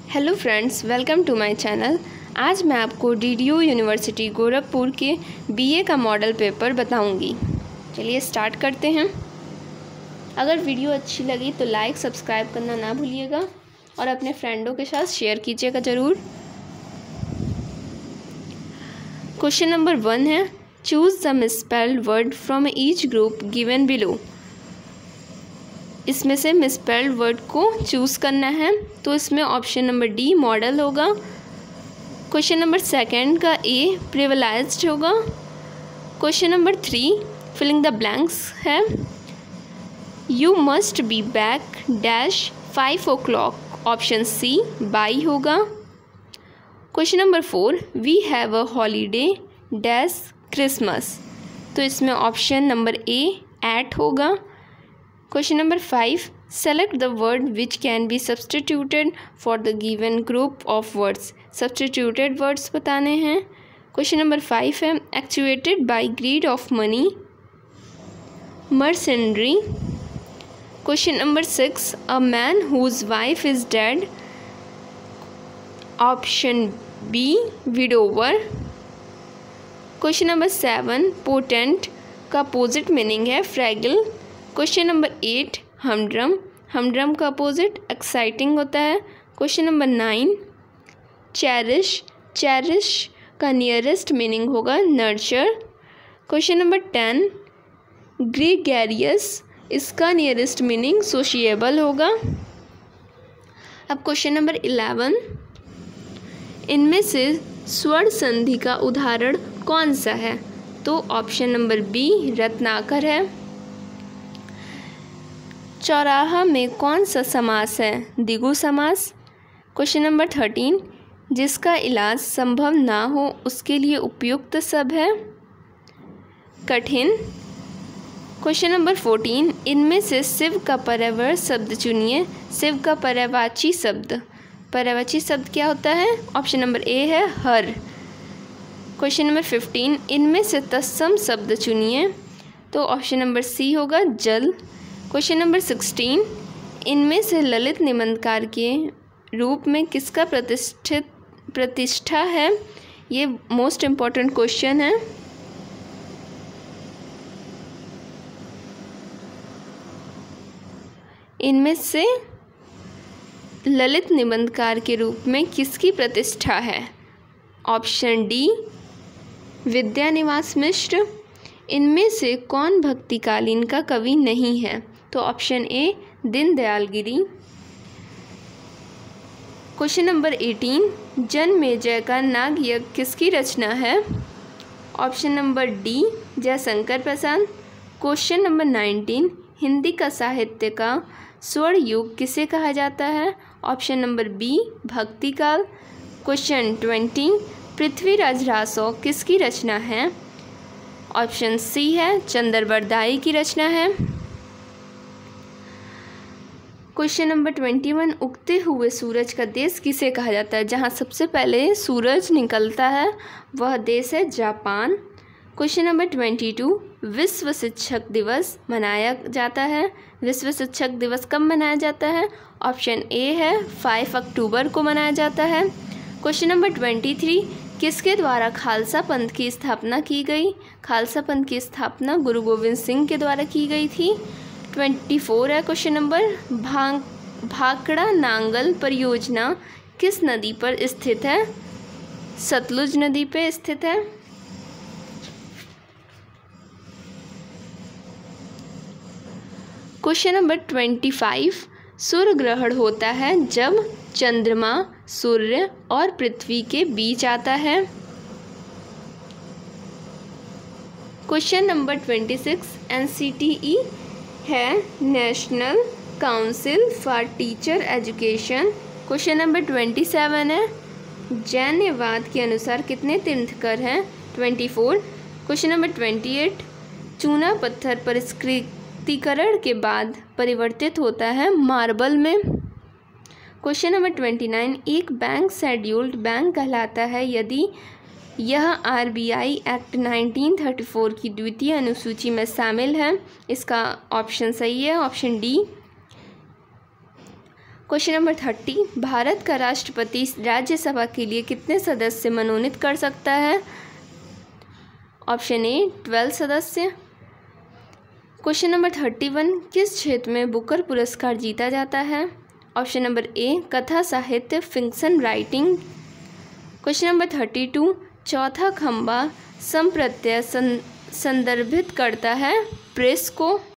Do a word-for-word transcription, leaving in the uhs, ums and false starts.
Hello friends, welcome to my channel. आज मैं आपको D D U university Gorakhpur के बी ए का मॉडल पेपर बताऊंगी। चलिए स्टार्ट करते हैं। अगर वीडियो अच्छी लगी तो लाइक सब्सक्राइब करना ना भूलिएगा और अपने फ्रेंडों के साथ शेयर कीजिएगा ज़रूर। क्वेश्चन नंबर वन है, choose the misspelled word from each group given below. इसमें से मिसस्पेल्ड वर्ड को चूज़ करना है, तो इसमें ऑप्शन नंबर डी मॉडल होगा। क्वेश्चन नंबर सेकंड का ए प्रिविलेज्ड होगा। Question number three filling the blanks है, you must be back dash five o'clock, option C by होगा। Question number four we have a holiday dash Christmas, तो इसमें option number A at होगा। Question number five select the word which can be substituted for the given group of words. Substituted words बताने हैं। Question number five है actuated by greed of money, mercenary. Question number six a man whose wife is dead, option B widower. Question number seven potent का opposite meaning है fragile. Question number eight humdrum, humdrum का opposite exciting होता है। Question number nine cherish, cherish का nearest meaning होगा nurture. Question number ten gregarious, इसका nearest meaning sociable होगा। अब क्वेश्चन नंबर इलेवन, इनमें से स्वर्ण संधि का उदाहरण कौन सा है, तो ऑप्शन नंबर बी रत्नाकर है। चौराहा में कौन सा समास है, द्विगु समास। क्वेश्चन नंबर थर्टीन जिसका इलाज संभव ना हो उसके लिए उपयुक्त शब्द है कठिन। क्वेश्चन नंबर फोर्टीन इनमें से शिव का पर्यायवाची शब्द चुनिए। शिव का पर्यायवाची शब्द, पर्यायवाची शब्द क्या होता है, ऑप्शन नंबर ए है हर। क्वेश्चन नंबर फिफ्टीन इनमें से तत्सम शब्द चुनिए, तो ऑप्शन नंबर सी होगा जल। क्वेश्चन नंबर सिक्सटीन इनमें से ललित निबंधकार के रूप में किसका प्रतिष्ठित प्रतिष्ठा है, ये मोस्ट इम्पॉर्टेंट क्वेश्चन है। इनमें से ललित निबंधकार के रूप में किसकी प्रतिष्ठा है, ऑप्शन डी विद्यानिवास मिश्र। इनमें से कौन भक्तिकालीन का कवि नहीं है, तो option A Deendayal Giri. Question number eighteen Janamejay का नाग यज्ञ किसकी रचना है, option number D Jaishankar Prasad. Question number nineteen Hindi का साहित्य का स्वर्ण युग किसे कहा जाता है, ऑप्शन नंबर बी भक्तिकाल। क्वेश्चन ट्वेंटी पृथ्वीराज रासो किसकी रचना है, ऑप्शन सी है चंद्रबरदाई की रचना है। क्वेश्चन नंबर ट्वेंटी वन उगते हुए सूरज का देश किसे कहा जाता है, जहाँ सबसे पहले सूरज निकलता है वह देश है Japan. Question number twenty two विश्व शिक्षक दिवस मनाया जाता है, विश्व शिक्षक दिवस कब मनाया जाता है, ऑप्शन ए है फाइव अक्टूबर को मनाया जाता है। क्वेश्चन नंबर ट्वेंटी थ्री किसके द्वारा खालसा पंथ की स्थापना की गई, खालसा पंथ की स्थापना गुरु गोविंद सिंह के द्वारा की गई थी। ट्वेंटी फोर है क्वेश्चन नंबर भांग भाखड़ा नांगल परियोजना किस नदी पर स्थित है, सतलुज नदी पर स्थित है। क्वेश्चन नंबर ट्वेंटी फाइव सूर्य ग्रहण होता है जब चंद्रमा सूर्य और पृथ्वी के बीच आता है। Question number twenty six N C T E है national council for teacher education. Question number twenty seven है जैनवाद के अनुसार कितने तीर्थंकर हैं, twenty four. Question number twenty eight चूना पत्थर परिष्कृतिकरण के बाद परिवर्तित होता है मार्बल में। क्वेश्चन नंबर ट्वेंटी नाइन एक बैंक शेड्यूल्ड बैंक कहलाता है यदि यह R B I act nineteen thirty four की द्वितीय अनुसूची में शामिल है, इसका ऑप्शन सही है option D. Question number thirty, Bharat का राष्ट्रपति राज्यसभा के लिए कितने सदस्य मनोनीत कर सकता है? ऑप्शन ए ट्वेल्व सदस्य। क्वेश्चन नंबर थर्टी वन, किस क्षेत्र में बुकर पुरस्कार जीता जाता है? ऑप्शन नंबर ए कथा साहित्य fiction writing. Question number thirty two, चौथा खंबा संप्रत्यय संदर्भित करता है प्रेस को।